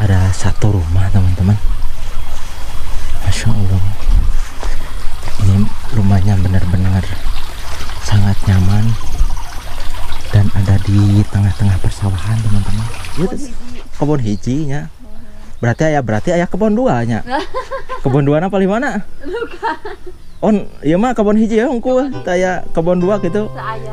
ada satu rumah teman-teman. Masya Allah, ini rumahnya benar-benar sangat nyaman dan ada di tengah-tengah persawahan teman-teman. Kebun hijinya. Berarti ayah kebun dua nya. Kebun dua apa di mana? Oh, iya mah kebun hiji ya unggul. Saya kebun dua gitu. Saya.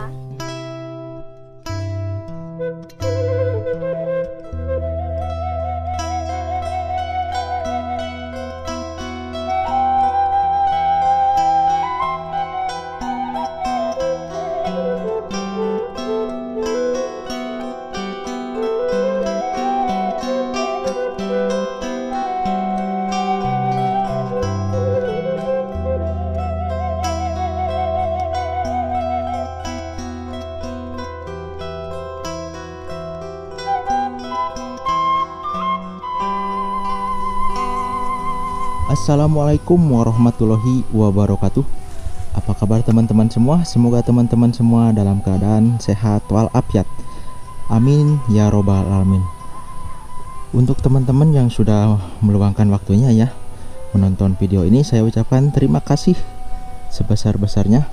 Assalamualaikum warahmatullahi wabarakatuh. Apa kabar teman-teman semua? Semoga teman-teman semua dalam keadaan sehat walafiat. Amin ya robbal alamin. Untuk teman-teman yang sudah meluangkan waktunya ya menonton video ini, saya ucapkan terima kasih sebesar-besarnya.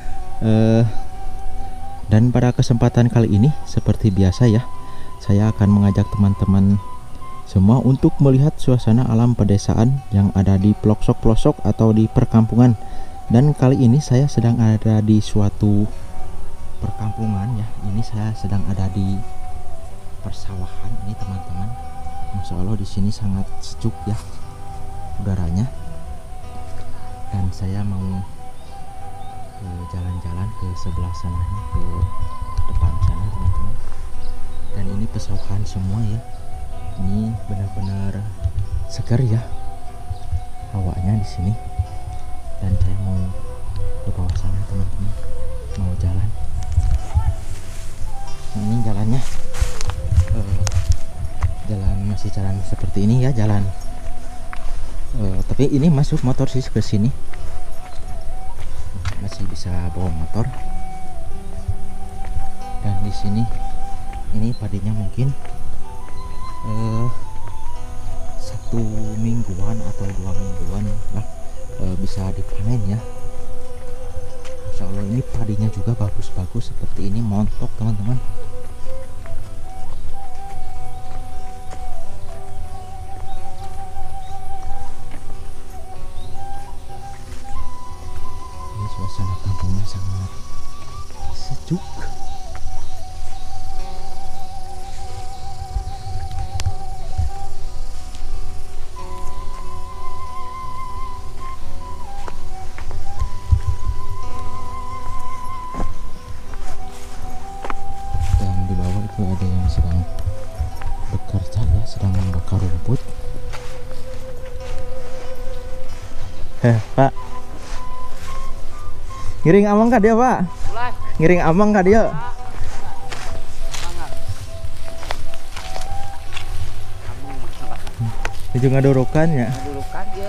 Dan pada kesempatan kali ini seperti biasa ya, saya akan mengajak teman-teman semua untuk melihat suasana alam pedesaan yang ada di pelosok-pelosok atau di perkampungan. Dan kali ini saya sedang ada di suatu perkampungan ya. Ini saya sedang ada di persawahan ini teman-teman. Masya Allah, di sini sangat sejuk ya udaranya. Dan saya mau jalan-jalan ke sebelah sana, ke depan sana teman-teman. Dan ini pesawahan semua ya. Ini benar-benar segar ya hawanya di sini. Dan saya mau ke bawah sana teman-teman, mau jalan. Nah, ini jalannya masih jalan seperti ini ya, jalan tapi ini masuk motor sih ke sini, masih bisa bawa motor. Dan di sini ini padinya mungkin 1 mingguan atau 2 mingguan lah bisa dipanen ya. Insya Allah ini padinya juga bagus-bagus seperti ini, montok teman-teman. Ini suasana kampungnya sangat sejuk. Ada yang sedang bekerja ya, sedang membakar rumput. Pak, ngiring amang kah dia pak? Ngiring amang kah dia? Itu ngadurukan ya? Ngadurukan dia.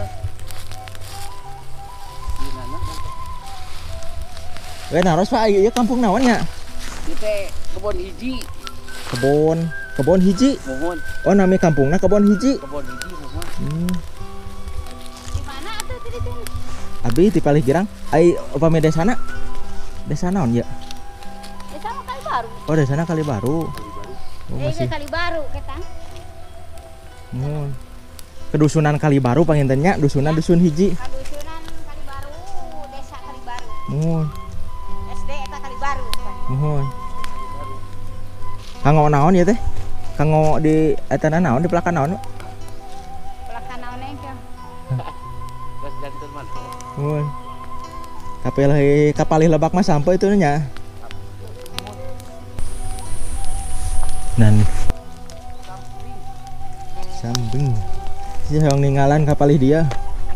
Naros pak, iya kampung naon ya? Itu kebun hiji. Kebun hiji. Mohon. Oh, nama kampungnya kebun hiji. Kebun hiji mohon. Di mana atuh tadi teh? Abi di Palihgirang. Ai upami desana? Desa naon ya? Desa mah Kali Baru. Oh, desana Kali Baru. Oh, masih. Kali Baru ketang. Kedusunan Kali Baru pangintennya, dusunan dusun hiji. Kadusunan Kali Baru, Desa Kali Baru. SD eta Kali Baru. Mohon. Kanggo naon ya teh? Kanggo di etana naon, di pelakan naon? Pelakan naon engke? Gas jantung man. Mohon. Kapalih lebak mah sampai itu nya. Dan sambing. Si yang ninggalan kapalih dia.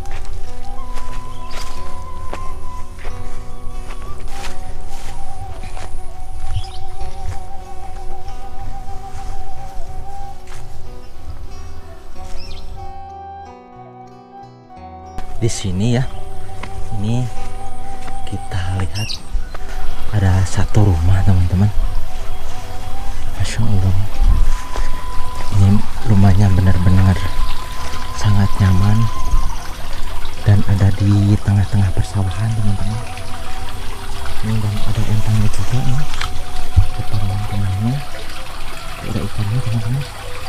Di sini ya, ini kita lihat ada satu rumah teman-teman. Masya Allah, ini rumahnya benar-benar di tengah-tengah persawahan teman-teman. Ini dan ada empangnya juga nih depan tengahnya, ada ikannya teman-teman.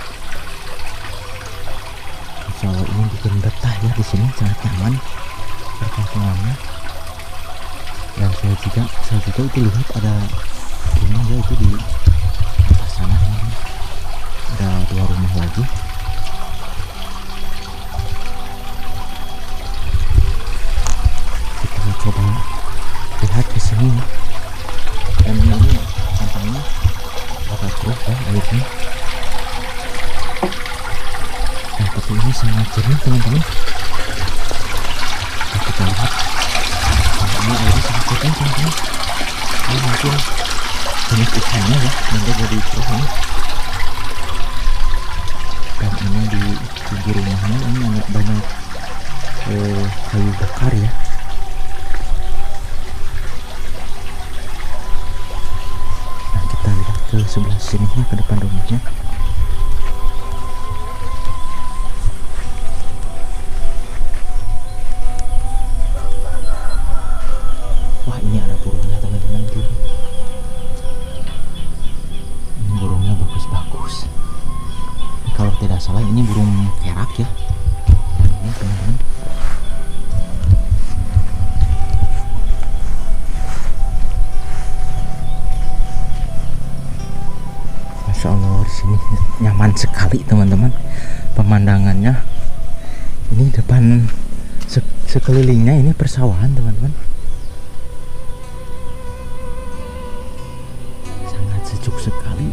Insya Allah ini bikin betah ya di sini, sangat nyaman perkampungannya. Dan saya juga itu lihat ada rumah ya itu di atas sana teman-teman. Ada 2 rumah lagi. Kita coba lihat ke sini. Dan ini sampahnya agak keruh ya airnya. Nah, tapi ini sangat jernih teman-teman. Nah, kita lihat. Ini airnya sangat jernih teman-teman. Ini mungkin jenis ikannya ya yang jadi keruh ini. Dan ini di pinggir rumahnya ini banyak kayu bakar ya. Nah, kita lihat ke sebelah sininya, ke depan rumahnya. Wah, ini ada burungnya teman-teman tuh. Ini burungnya bagus-bagus. Kalau tidak salah ini burung kerak ya. Ini teman-teman. Masya Allah, di sini nyaman sekali teman-teman. Pemandangannya ini depan sekelilingnya ini persawahan teman-teman. Sangat sejuk sekali.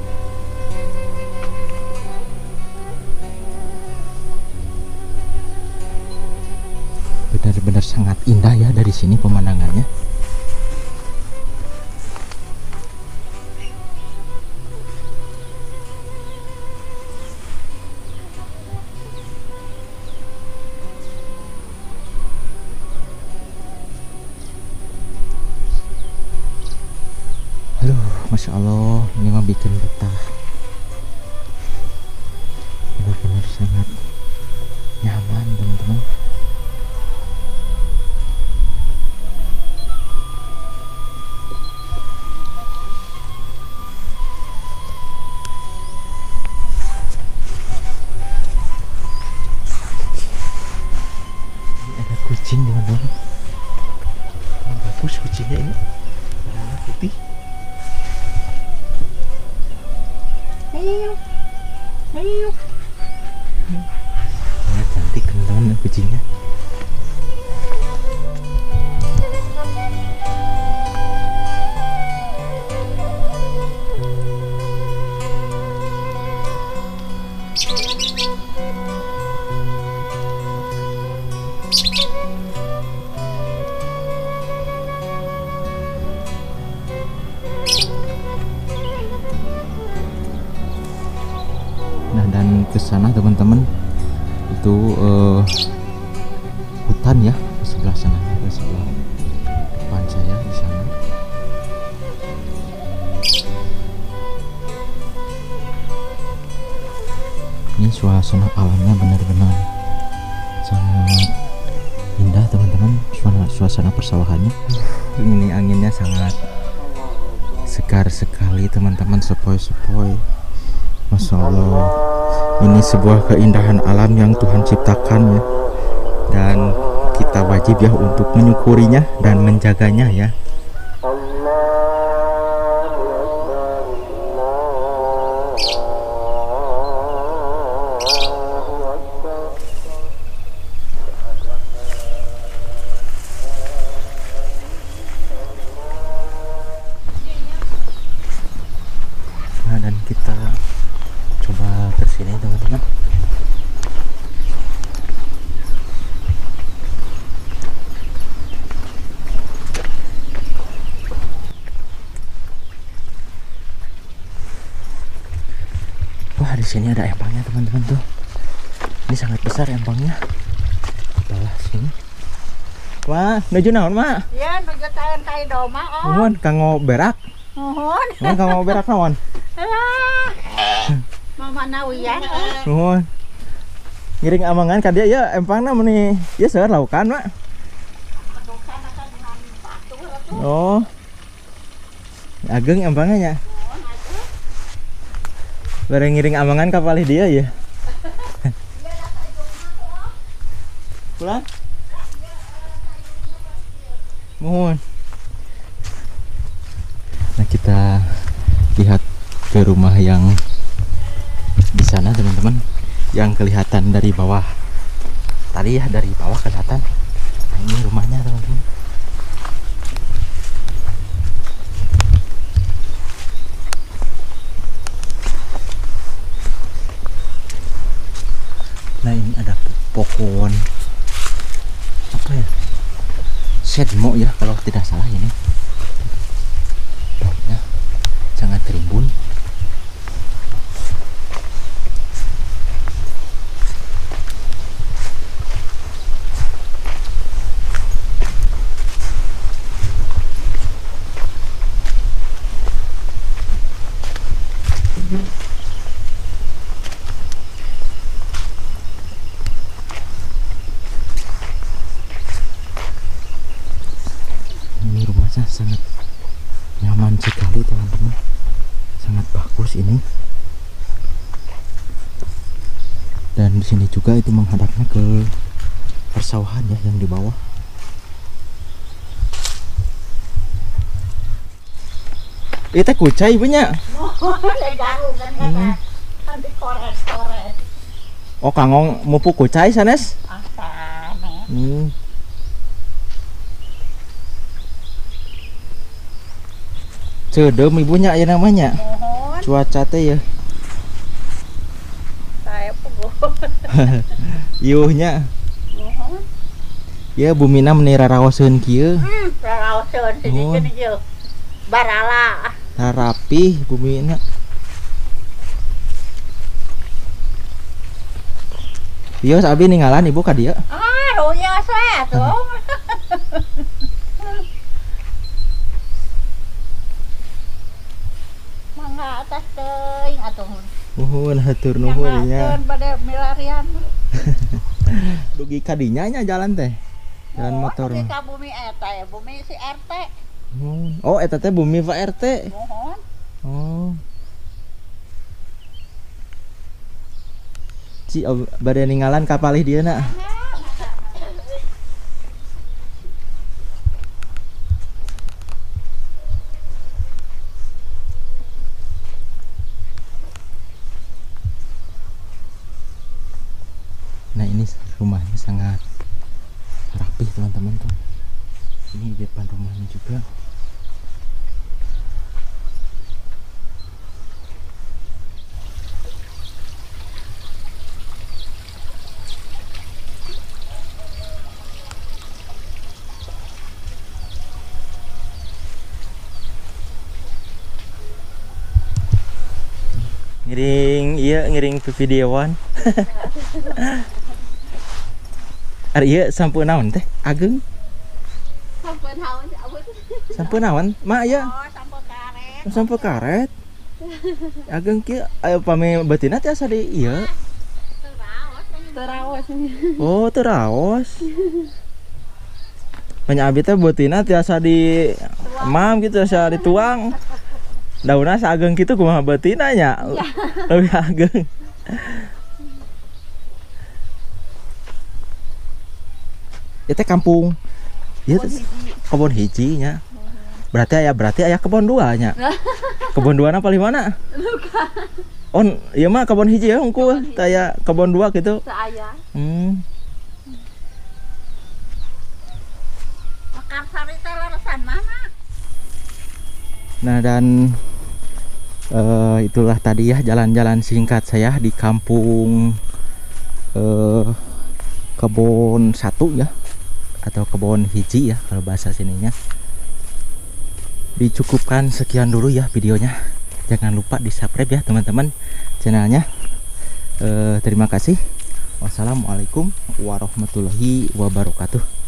Benar-benar sangat indah ya dari sini pemandangannya. Aduh, Masya Allah, ini mah bikin betah. Benar-benar sangat nyaman teman-teman. Kucing teman-teman, bagus kucingnya ini, warna putih. Sangat cantik teman-teman kucingnya. Nah, dan ke sana teman-teman itu hutan ya, di sebelah sana, di sebelah depan saya di sana. Ini suasana alamnya benar-benar sangat indah teman-teman, suasana persawahannya. Ini anginnya sangat segar sekali teman-teman, sepoi-sepoi. Masya Allah, ini sebuah keindahan alam yang Tuhan ciptakan ya, dan kita wajib ya untuk menyukurinya dan menjaganya ya. Nah, dan kita coba ke sini teman-teman. Wah, di sini ada empangnya teman-teman tuh. Ini sangat besar empangnya. Bawah sini. Wah, nuju naon, Mak? Ya, nuju tayan kai doma on. Nuhun, kanggo berak. Nuhun. Nuhun kanggo berak naon? Mama nawian. Nuhun. ngiring amangan ka dia ya empangna meuni ya seueur laukan mak. Oh. Ageng empangnya nya. Bareng ngiring amangan ka palih dia ya. Pulang? Mohon. Nah, kita lihat ke rumah yang di sana teman-teman, yang kelihatan dari bawah tadi ya, dari bawah kelihatan. Nah, ini rumahnya teman-teman. Nah, ini ada pohon apa ya, sedmo ya kalau tidak salah. Ini daunnya sangat rimbun. Ini rumahnya sangat nyaman sekali teman-teman, sangat bagus ini. Dan di sini juga itu menghadapnya ke persawahan ya yang di bawah. Itu kucai punya. Oh, kangong mupu kucai sanes. Cedem ibunya ya namanya. Cuaca teh ya. Saya puguh. Yuhnya. Ya bumina meni raraoseun kieu. Raraoseun sini jeung barala. Rapih bumina. Iya sabi ninggalan ibu ka dieu. Ruyos we tuh. Mangga atas teuing atuh. Nuhun hatur nuhun nya. Jangan bade milarian. Dugi ka dinya nya jalan teh. Jalan motor. Dugi ka bumi eta ya, bumi si RT. Oh, eta teh bumi Pak RT. Mohon. Oh. Ci bade ninggalan ka palih dieuna. Nah, ini rumahnya sangat rapih teman-teman tuh. Ini depan rumahnya juga. Ngiring ke videoan. Ari ieu sampun naon teh? Ageng. Sampun haun abut. Sampun naon? Mak ya. Oh, sampun karet. Sampun karet. Ageng kieu aya pame beutina teh asa di ieu. Terawas. Oh, teraos. Banyak abi teh beutina tiasa di mam gitu, asa dituang. Daunna saageng kitu kumaha beutina nya? Leuwih ageng. Itu kampung, ya kebun hiji nya. Berarti aya kebun dua nya. Kebun dua na paling mana? Oh, iya mah kebun hiji ya unggul, aya kebun dua gitu. Saya. Mekar sari teh leresan mana? Nah, dan itulah tadi ya jalan-jalan singkat saya di kampung kebun satu ya, atau kebun hiji ya kalau bahasa sininya. Dicukupkan sekian dulu ya videonya. Jangan lupa di subscribe ya teman-teman channelnya. Terima kasih. Wassalamualaikum warahmatullahi wabarakatuh.